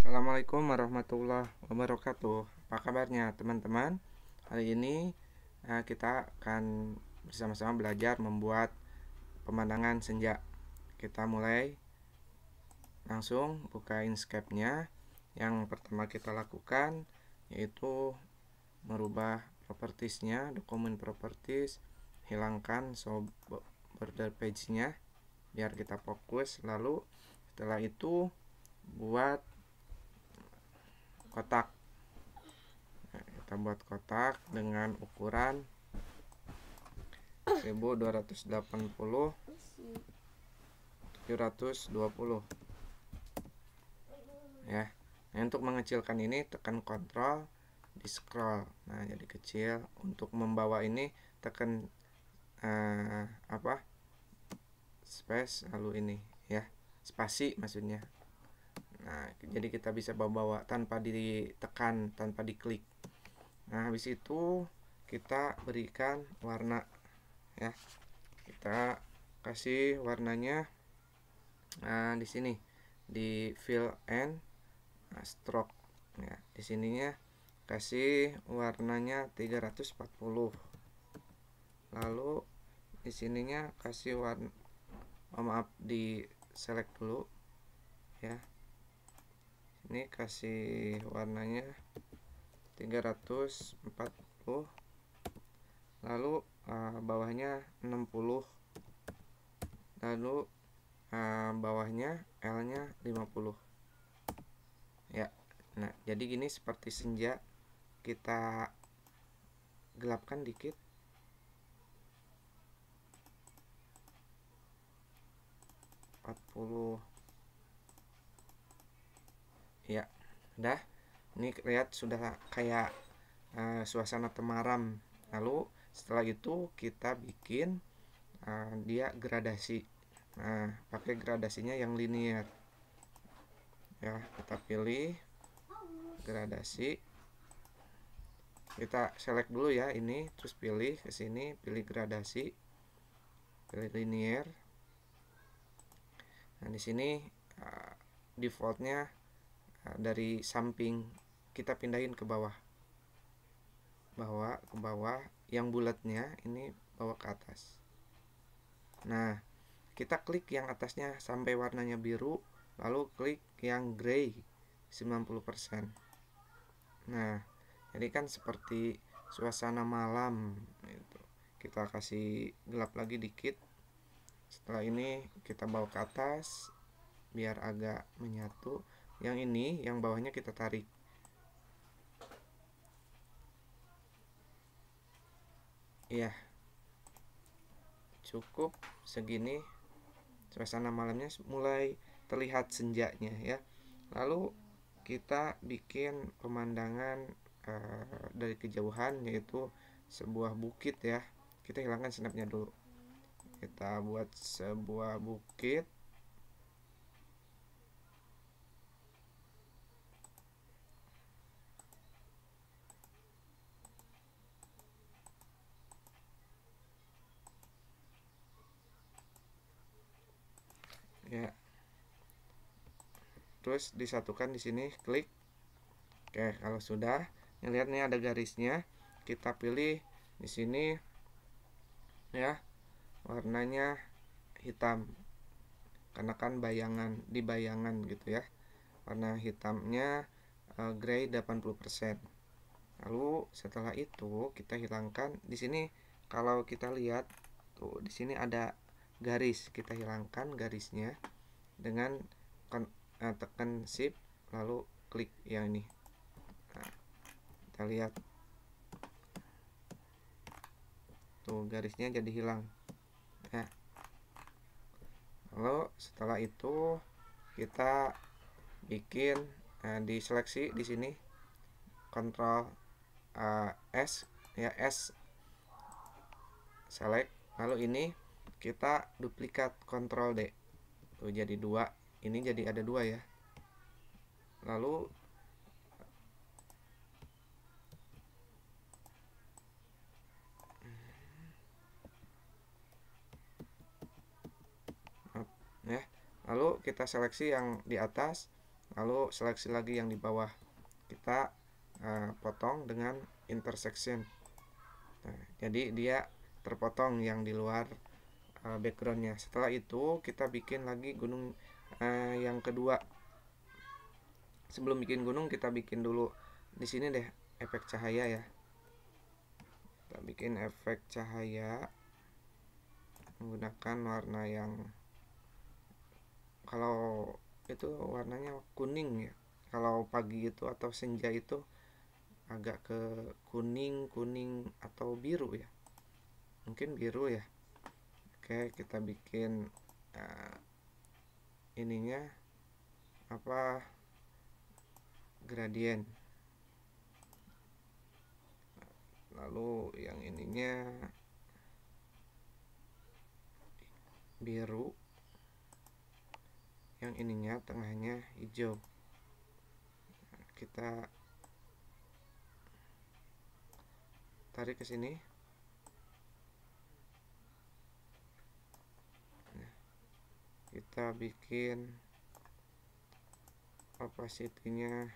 Assalamualaikum warahmatullahi wabarakatuh. Apa kabarnya teman-teman? Hari ini kita akan bersama-sama belajar membuat pemandangan senja. Kita mulai langsung buka Inkscape-nya. Yang pertama kita lakukan yaitu merubah propertiesnya, dokumen properties, hilangkan border page-nya biar kita fokus. Lalu setelah itu buat kotak. Kita buat kotak dengan ukuran 1280 720 ya. Nah, untuk mengecilkan ini tekan Ctrl, di scroll. Nah, jadi kecil. Untuk membawa ini tekan space, lalu ini ya, spasi maksudnya. Nah, jadi kita bisa bawa-bawa tanpa ditekan, tanpa diklik. Nah, habis itu kita berikan warna ya. Kita kasih warnanya di sini di fill and stroke ya. Di sininya kasih warnanya 340. Lalu di sininya kasih warna di select dulu ya. Ini kasih warnanya 340. Lalu bawahnya 60. Lalu bawahnya L nya 50 ya. Nah, jadi gini seperti senja. Kita gelapkan dikit. Ya, udah. Ini lihat sudah kayak suasana temaram. Lalu setelah itu kita bikin dia gradasi. Nah, pakai gradasinya yang linear ya. Kita pilih gradasi, kita select dulu ya ini, terus pilih ke sini, pilih gradasi, pilih linear. Nah, di sini defaultnya dari samping kita pindahin ke bawah, ke bawah. Yang bulatnya ini bawa ke atas. Nah, kita klik yang atasnya sampai warnanya biru, lalu klik yang gray 90%. Nah, jadi kan seperti suasana malam gitu. Kita kasih gelap lagi dikit. Setelah ini kita bawa ke atas biar agak menyatu. Yang ini, yang bawahnya kita tarik. Iya, cukup segini. Suasana malamnya mulai terlihat senjanya ya. Lalu kita bikin pemandangan dari kejauhan, yaitu sebuah bukit ya. Kita hilangkan snapnya dulu. Kita buat sebuah bukit. Ya. Terus disatukan di sini, klik. Oke, kalau sudah, lihat nih ada garisnya. Kita pilih di sini ya, warnanya hitam. Karena kan di bayangan gitu ya. Warna hitamnya gray 80%. Lalu setelah itu kita hilangkan di sini. Kalau kita lihat tuh, di sini ada garis. Kita hilangkan garisnya dengan tekan shift lalu klik yang ini. Nah, kita lihat tuh garisnya jadi hilang ya. Lalu setelah itu kita bikin diseleksi di sini, Ctrl S ya, S select. Lalu ini kita duplikat, Ctrl D. Tuh jadi 2. Ini jadi ada 2 ya. Lalu ya, lalu kita seleksi yang di atas, lalu seleksi lagi yang di bawah, kita potong dengan intersection. Nah, jadi dia terpotong yang di luar backgroundnya. Setelah itu kita bikin lagi gunung yang kedua. Sebelum bikin gunung kita bikin dulu di sini deh efek cahaya ya. Kita bikin efek cahaya menggunakan warna yang, kalau itu warnanya kuning ya. Kalau pagi itu atau senja itu agak ke kuning atau biru ya, mungkin biru ya. Oke, kita bikin ininya apa, gradien. Lalu yang ininya biru, yang ininya tengahnya hijau. Nah, kita tarik ke sini. Nah, kita bikin opacity-nya.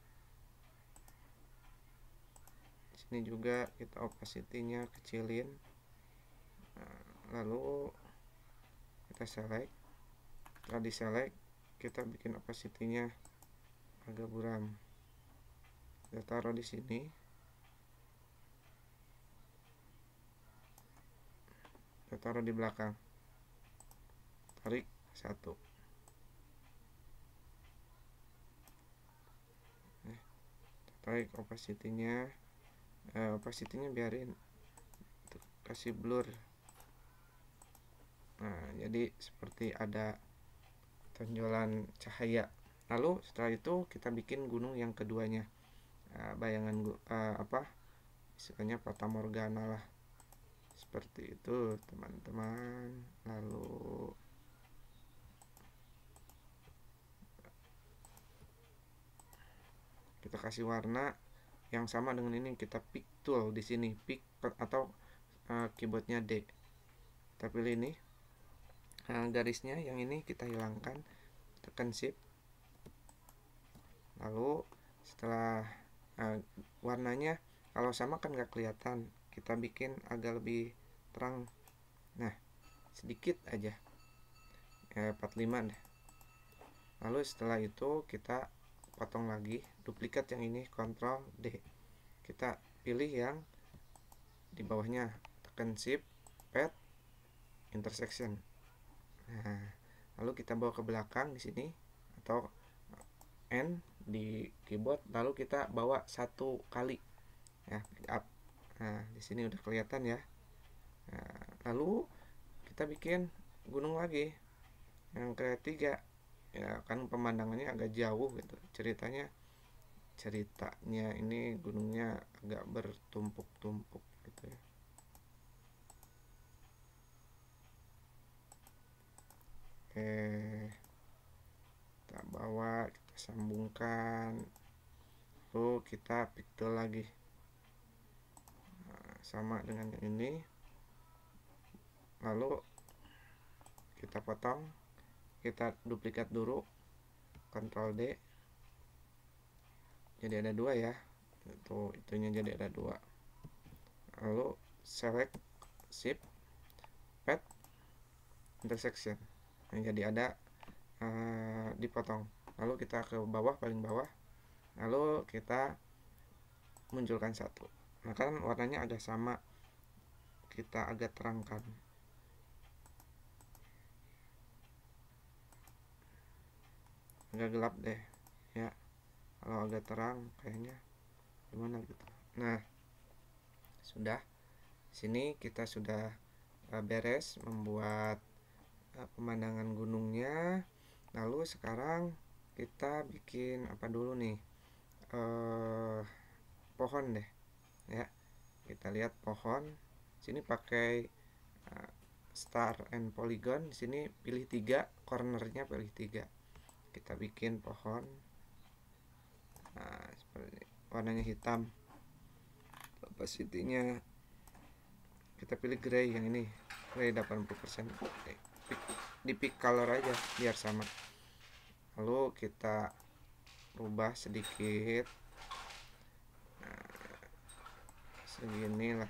Sini juga kita opacity-nya kecilin. Nah, lalu kita select. Setelah di select, kita bikin opacity-nya agak buram. Kita taruh di sini. Kita taruh di belakang. Tarik satu. Nah, tarik opacity-nya. Opacity-nya biarin, kasih blur. Nah, jadi seperti ada tonjolan cahaya. Lalu setelah itu kita bikin gunung yang keduanya. Bayangan istilahnya fata morgana lah, seperti itu teman-teman. Lalu kita kasih warna yang sama dengan ini. Kita pick tool di sini, pick atau keyboardnya D. Kita pilih ini. Garisnya yang ini kita hilangkan, tekan shift. Lalu setelah warnanya kalau sama kan gak kelihatan, kita bikin agak lebih terang. Nah, sedikit aja, 45 deh. Lalu setelah itu kita potong lagi, duplikat yang ini, Ctrl D. Kita pilih yang di bawahnya, tekan shift, pad, intersection. Nah, lalu kita bawa ke belakang di sini atau N di keyboard, lalu kita bawa satu kali ya, up. Nah, di sini udah kelihatan ya. Nah, lalu kita bikin gunung lagi yang ketiga ya, kan pemandangannya agak jauh gitu. Ceritanya ini gunungnya agak bertumpuk-tumpuk gitu ya. Oke, kita bawa, kita sambungkan, lalu kita pixel lagi. Nah, sama dengan yang ini. Lalu kita potong, kita duplikat dulu, Ctrl D. Jadi ada dua ya, itunya jadi ada dua. Lalu select, shift, pad, intersection. Nah, jadi ada dipotong. Lalu kita ke bawah, paling bawah, lalu kita munculkan satu. Nah, kan warnanya agak sama, kita agak terangkan. Agak gelap deh ya, kalau agak terang kayaknya gimana gitu. Nah, sudah, sini kita sudah beres membuat pemandangan gunungnya. Lalu sekarang kita bikin apa dulu nih, pohon deh ya. Kita lihat pohon sini pakai star and polygon. Di sini pilih 3, cornernya pilih 3. Kita bikin pohon. Nah, seperti ini. Warnanya hitam. Opacity-nya kita pilih gray yang ini, gray 80%. Di pick color aja biar sama. Lalu kita rubah sedikit. Nah, segini lah.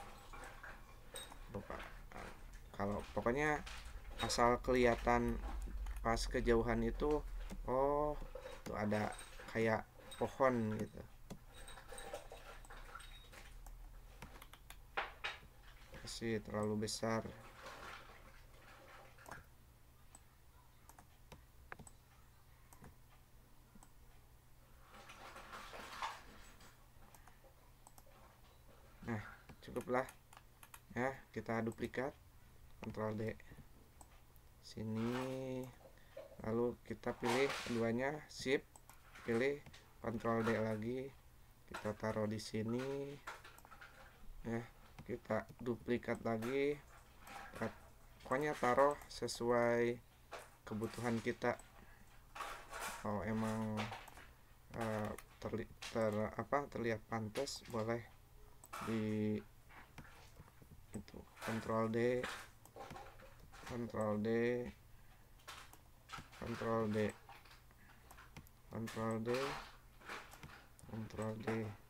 Kalau pokoknya asal kelihatan pas kejauhan itu, oh tuh ada kayak pohon gitu. Kasih terlalu besar. Nah, cukuplah ya. Kita duplikat, Ctrl D sini, lalu kita pilih keduanya, Shift, pilih Ctrl D lagi, kita taruh di sini ya. Kita duplikat lagi, pokoknya taruh sesuai kebutuhan kita. Kalau emang terlihat pantas, boleh di itu Ctrl D, Ctrl D, Ctrl D, Ctrl D, Ctrl D,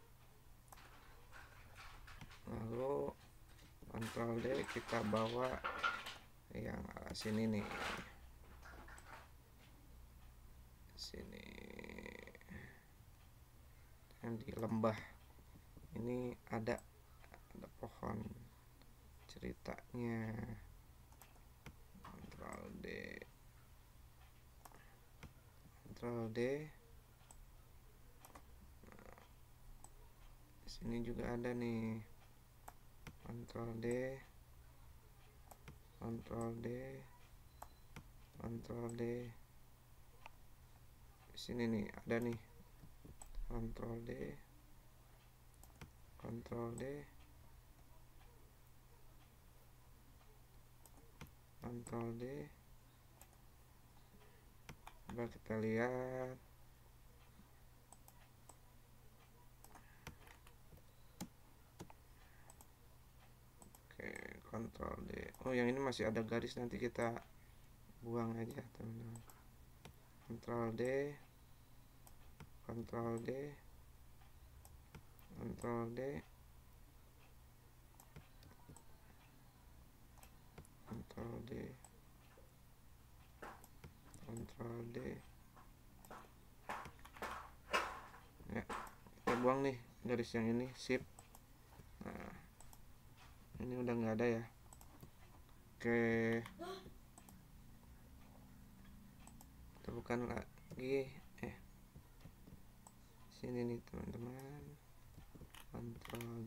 lalu Ctrl D kita bawa yang sini nih, sini yang di lembah ini ada pohon ceritanya. Ctrl D, Ctrl D. Sini juga ada nih, Ctrl D, Ctrl D, Ctrl D. Di sini nih ada nih, Ctrl D, Ctrl D, Ctrl D. Coba kita lihat. Oke, Ctrl D. Oh, yang ini masih ada garis, nanti kita buang aja, teman-teman. Ctrl D, Ctrl D, Ctrl D, Ctrl D, Ctrl D. Ya, kita buang nih garis yang ini, Shift. Nah, ini udah nggak ada ya. Oke, kita bukan lagi. Sini nih teman-teman, Ctrl D,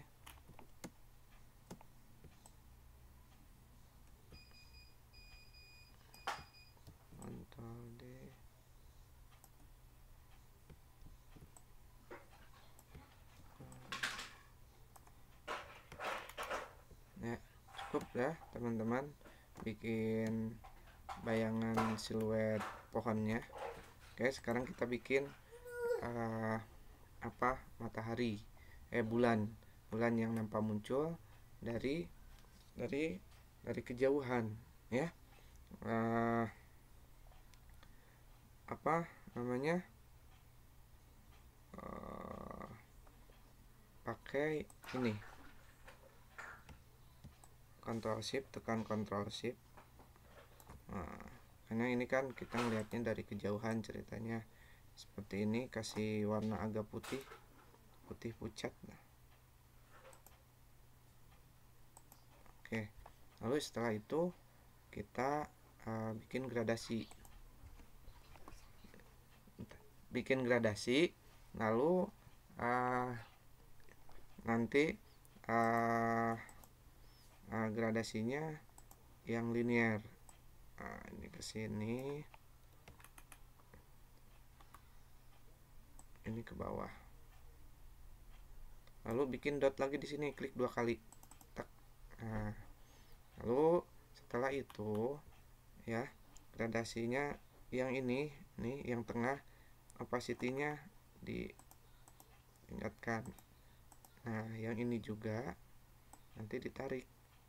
Ctrl D. Ya, cukup ya teman-teman bikin bayangan siluet pohonnya. Oke, sekarang kita bikin matahari, bulan yang nampak muncul dari kejauhan ya. Apa namanya, pakai ini, Ctrl Shift, tekan Ctrl Shift. Nah, karena ini kan kita ngelihatnya dari kejauhan, ceritanya seperti ini, kasih warna agak putih pucat. Nah, oke, lalu setelah itu kita bikin gradasi, lalu nanti gradasinya yang linear. Ini ke sini, ini ke bawah, lalu bikin dot lagi di sini, klik 2 kali. Nah, lalu setelah itu ya, gradasinya yang ini nih, yang tengah, opacity-nya ditingkatkan. Nah, yang ini juga nanti ditarik.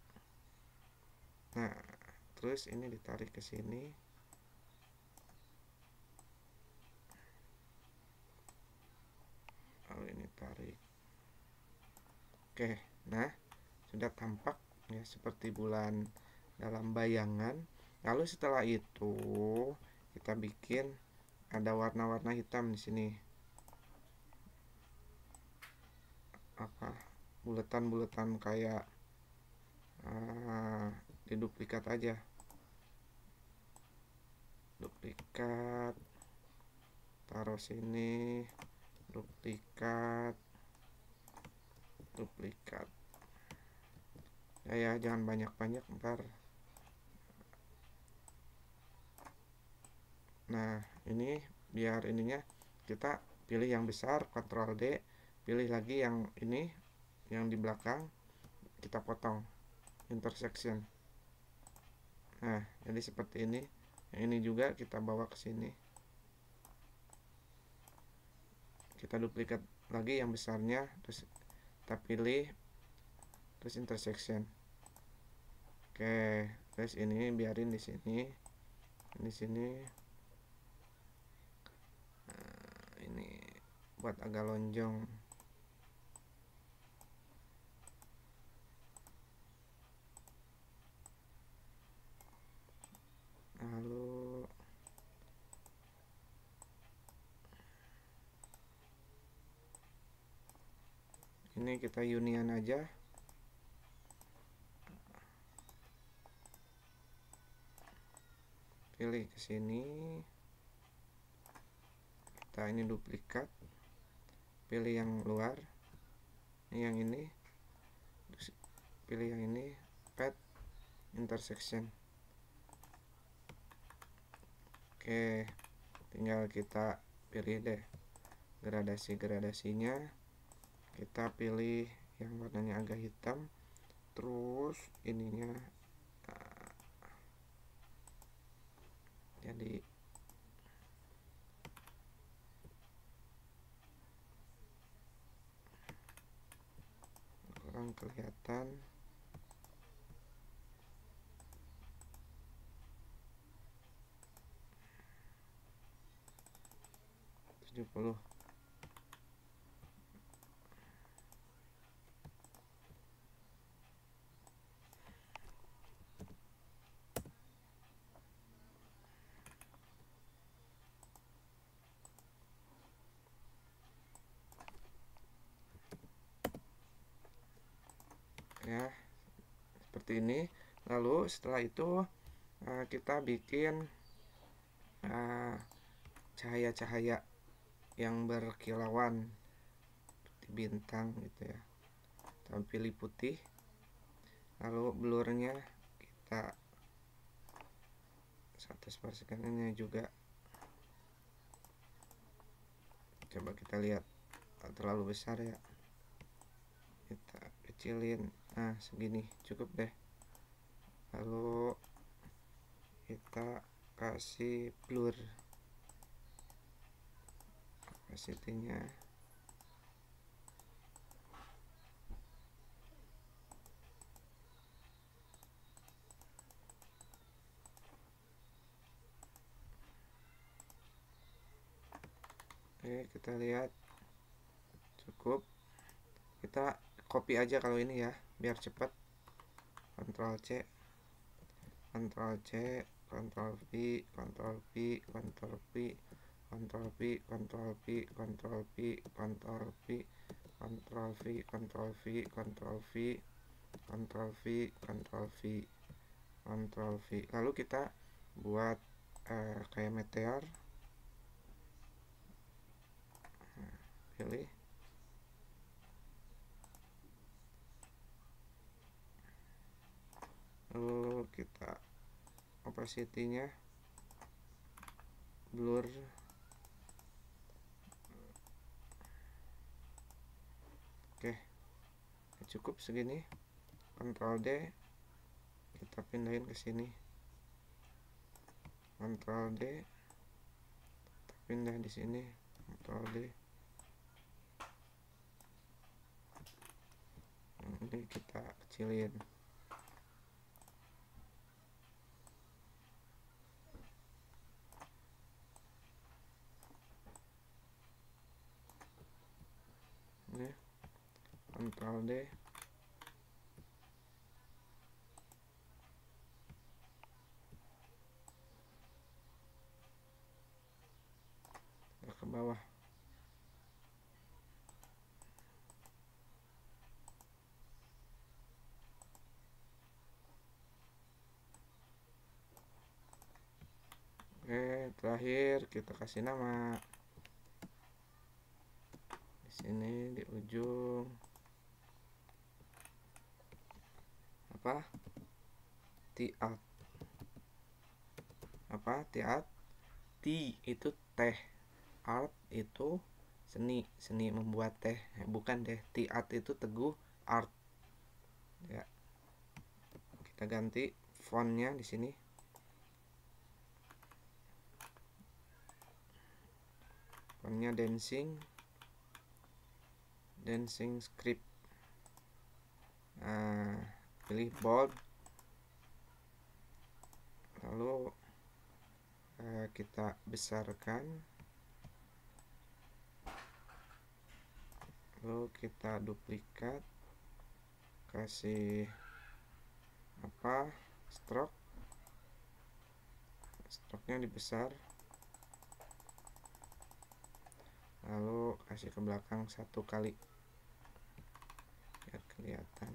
Nah, terus ini ditarik ke sini. tarik. Oke, nah sudah tampak ya seperti bulan dalam bayangan. Lalu setelah itu kita bikin ada warna-warna hitam di sini. Apa? Buletan-buletan kayak diduplikat aja. Duplikat, taruh sini, duplikat, duplikat. Ya jangan banyak-banyak ntar. Nah ini biar ininya kita pilih yang besar, Ctrl D, pilih lagi yang ini, yang di belakang, kita potong, intersection. Nah jadi seperti ini. Yang ini juga kita bawa ke sini, kita duplikat lagi yang besarnya, terus kita pilih, terus intersection. Oke, terus ini biarin di sini, di sini. Nah, ini buat agak lonjong. Lalu ini kita union aja. Pilih ke sini. Kita ini duplikat. Pilih yang luar. Ini yang ini. Terus pilih yang ini, pad intersection. Oke, tinggal kita pilih deh gradasi-gradasinya. Kita pilih yang warnanya agak hitam, terus ininya jadi kurang kelihatan. Puluh. Ya seperti ini. Lalu setelah itu kita bikin cahaya-cahaya yang berkilauan seperti bintang gitu ya. Kita pilih putih, lalu blurnya kita 100% ini juga. Coba kita lihat, terlalu besar ya, kita kecilin. Nah segini cukup deh. Lalu kita kasih blur opacity-nya. Oke, kita lihat cukup. Kita copy aja kalau ini ya, biar cepat. Ctrl C, Ctrl C, Ctrl V, Ctrl V, Ctrl V, Ctrl V, Ctrl V, Ctrl V, Ctrl V, Ctrl V, Ctrl V, Ctrl V, Ctrl V, Ctrl V, Ctrl V. Lalu kita buat kayak meteor. Pilih. Lalu kita opacity-nya blur. Oke, cukup segini. Ctrl D, kita pindahin ke sini. Ctrl D, kita pindah di sini. Ctrl D. Ini kita kecilin. Ini Ctrl D. Ke bawah. Oke, terakhir kita kasih nama. Di sini di ujung apa? T-art. Apa? T-art. T itu teh. Art itu seni membuat teh. Bukan deh, T-art itu Teguh Art. Ya. Kita ganti fontnya di sini. Fontnya dancing script. Nah, pilih bold. Lalu kita besarkan. Lalu kita duplikat. Kasih apa? Stroke-nya dibesar. Lalu kasih ke belakang 1 kali biar kelihatan.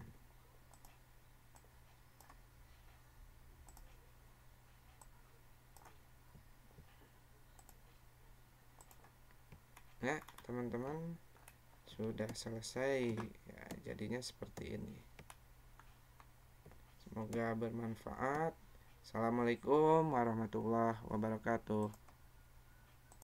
Ya teman-teman, sudah selesai ya, jadinya seperti ini. Semoga bermanfaat. Assalamualaikum warahmatullahi wabarakatuh.